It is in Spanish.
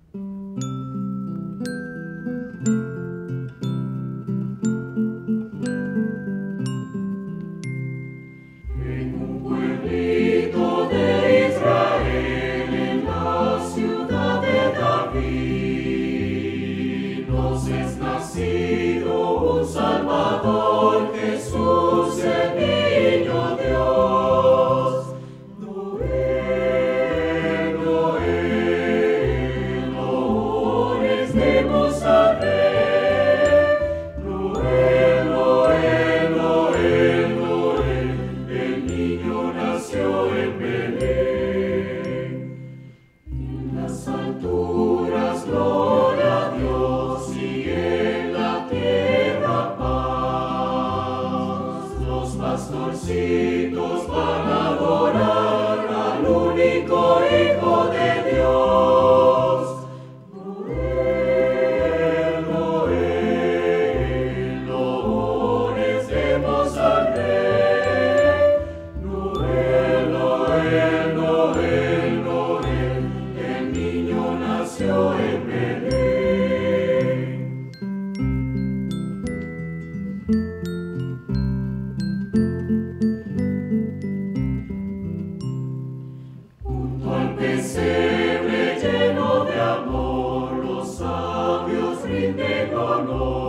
En un pueblito de Israel, en la ciudad de David, nos es nacido un Salvador, Jesús el niño Dios. Noel, Noel, ores, demos al Rey. Noel, Noel, Noel, Noel, el niño nació en Belén. En las alturas, gloria a Dios, y en la tierra paz. Los pastorcitos van a adorar al único Hijo de Dios. Noel, Noel, ores, demos al Rey. Noel, Noel, Noel, Noel, el niño nació en Belén. Junto al pesebre lleno de amor, los sabios rinden honor.